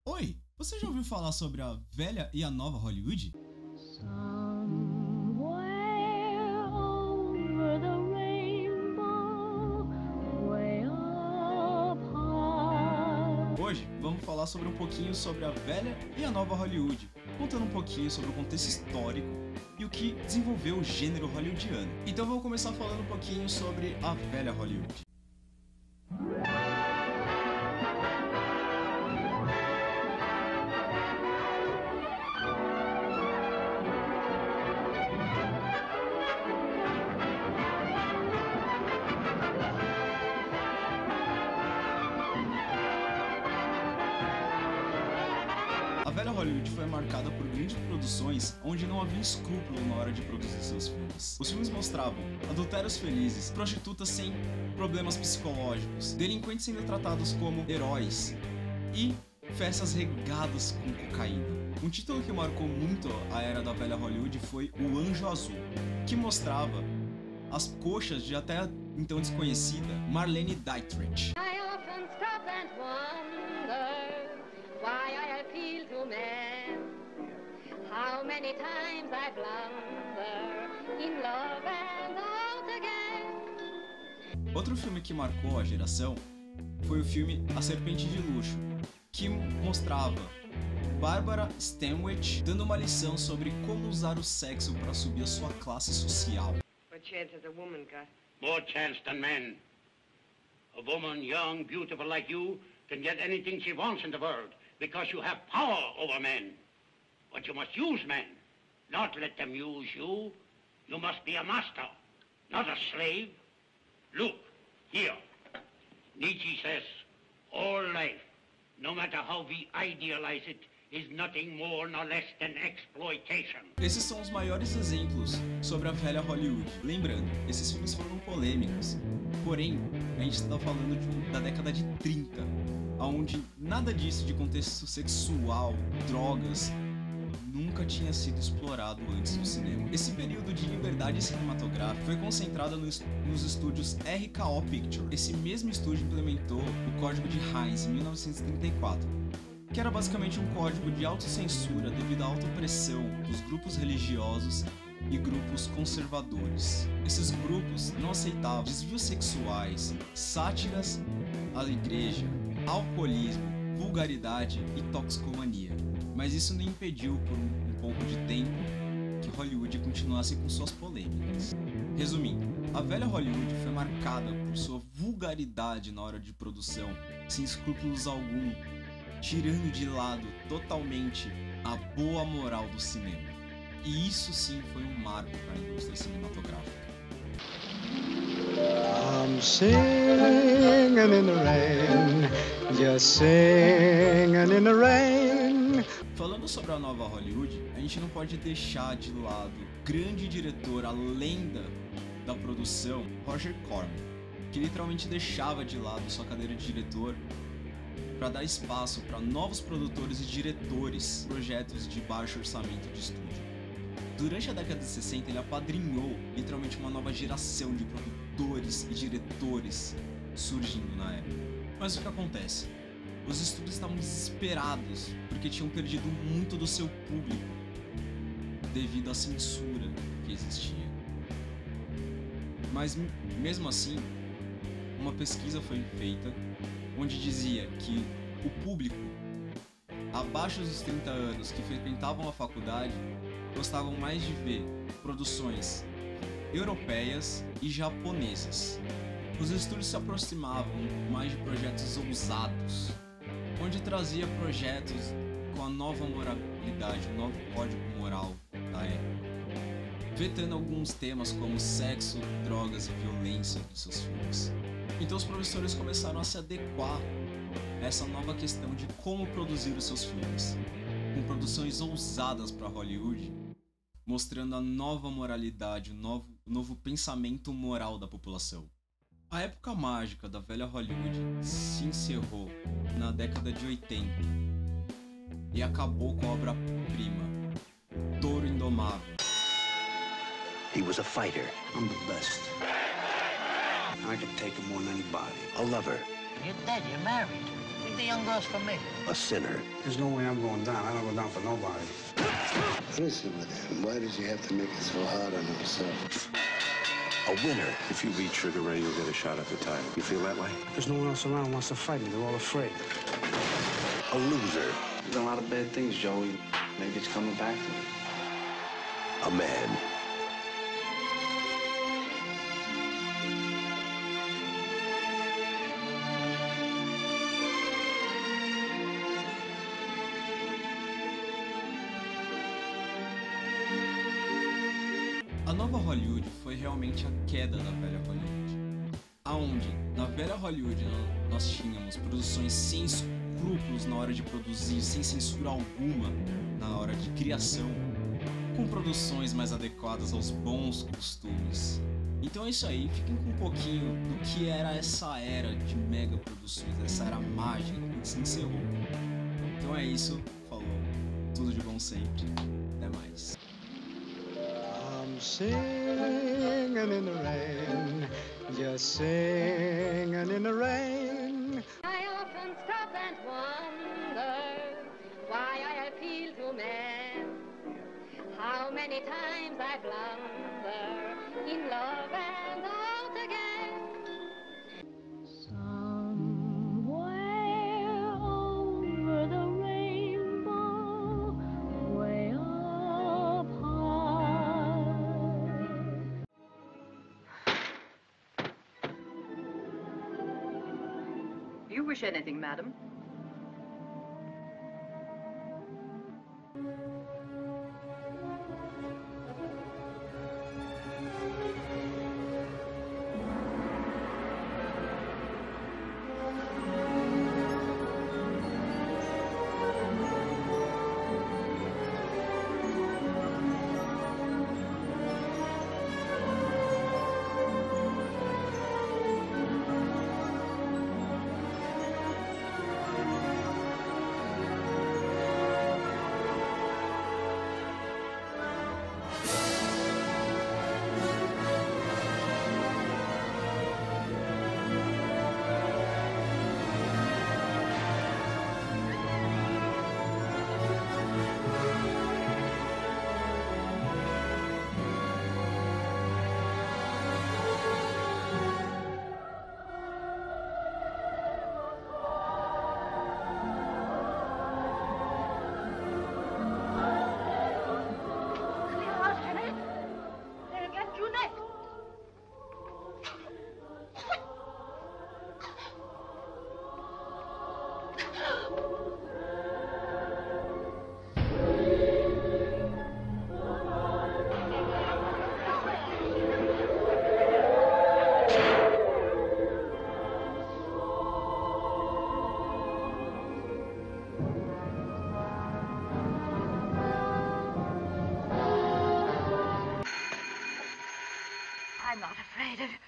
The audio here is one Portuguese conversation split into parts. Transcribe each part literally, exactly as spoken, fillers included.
Oi, você já ouviu falar sobre a velha e a nova Hollywood? Hoje vamos falar sobre um pouquinho sobre a velha e a nova Hollywood, contando um pouquinho sobre o contexto histórico e o que desenvolveu o gênero hollywoodiano. Então vamos começar falando um pouquinho sobre a velha Hollywood. A velha Hollywood foi marcada por grandes produções onde não havia escrúpulo na hora de produzir seus filmes. Os filmes mostravam adultérios felizes, prostitutas sem problemas psicológicos, delinquentes sendo tratados como heróis e festas regadas com cocaína. Um título que marcou muito a era da velha Hollywood foi O Anjo Azul, que mostrava as coxas de até então desconhecida Marlene Dietrich. How many times I blunder in love and out again. Outro filme que marcou a geração foi o filme A Serpente de Luxo, que mostrava Barbara Stanwyck dando uma lição sobre como usar o sexo para subir a sua classe social. What chance has a woman got? More chance than men. A woman young, beautiful like you can get anything she wants in the world because you have power over men. But you must use men, not let them use you. You must be a master, not a slave. Look, here. Nietzsche says, all life, no matter how we idealize it, is nothing more nor less than exploitation. Esses são os maiores exemplos sobre a velha Hollywood. Lembrando, esses filmes foram polêmicos. Porém, a gente está falando de, da década de trinta, onde nada disso de contexto sexual, drogas, nunca tinha sido explorado antes no cinema. Esse período de liberdade cinematográfica foi concentrado nos, nos estúdios R K O Pictures. Esse mesmo estúdio implementou o Código de Hays em mil novecentos e trinta e quatro, que era basicamente um código de autocensura devido à autopressão dos grupos religiosos e grupos conservadores. Esses grupos não aceitavam desvios sexuais, sátiras à igreja, alcoolismo, vulgaridade e toxicomania. Mas isso não impediu por um, um pouco de tempo que Hollywood continuasse com suas polêmicas. Resumindo, a velha Hollywood foi marcada por sua vulgaridade na hora de produção, sem escrúpulos algum, tirando de lado totalmente a boa moral do cinema. E isso sim foi um marco para a indústria cinematográfica. I'm singing in the rain, just singing in the rain. Falando sobre a nova Hollywood, a gente não pode deixar de lado o grande diretor, a lenda da produção, Roger Corman, que literalmente deixava de lado sua cadeira de diretor para dar espaço para novos produtores e diretores, projetos de baixo orçamento de estúdio. Durante a década de sessenta, ele apadrinhou literalmente uma nova geração de produtores e diretores surgindo na época. Mas o que acontece? Os estúdios estavam desesperados porque tinham perdido muito do seu público devido à censura que existia. Mas mesmo assim, uma pesquisa foi feita onde dizia que o público abaixo dos trinta anos que frequentavam a faculdade gostavam mais de ver produções europeias e japonesas. Os estúdios se aproximavam mais de projetos ousados, onde trazia projetos com a nova moralidade, o novo código moral da época, vetando alguns temas como sexo, drogas e violência em seus filmes. Então os professores começaram a se adequar a essa nova questão de como produzir os seus filmes, com produções ousadas para Hollywood, mostrando a nova moralidade, o novo, o novo pensamento moral da população. A época mágica da velha Hollywood se encerrou na década de oitenta e acabou com a obra-prima, Touro Indomável. He was a fighter. I'm the best. I could take him more than anybody. A lover. You're dead, you're married. the young girls from me? A sinner. There's no way I'm going down. I don't go down for nobody. What is it with him? Why does he have to make it so hard on himself? A winner. If you beat Sugar Ray, you'll get a shot at the title. You feel that way? There's no one else around who wants to fight me. They're all afraid. A loser. You've done a lot of bad things, Joey. Maybe it's coming back to me. A man. A nova Hollywood foi realmente a queda da velha Hollywood. Aonde, na velha Hollywood, nós tínhamos produções sem escrúpulos na hora de produzir, sem censura alguma na hora de criação, com produções mais adequadas aos bons costumes. Então é isso aí, fiquem com um pouquinho do que era essa era de mega produções, essa era mágica que se encerrou. Então é isso, falou, tudo de bom sempre, até mais. I'm singing in the rain, just singing in the rain. I often stop and wonder why I appeal to men. How many times I blunder in love and out again. Somewhere over the rainbow, way up high. You wish anything, madam? I'm not afraid of...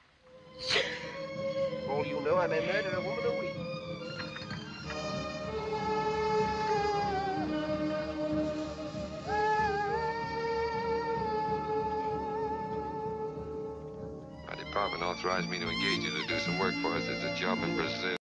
For all you know, I may murder a woman a week. My department authorized me to engage you to do some work for us. It's a job in Brazil.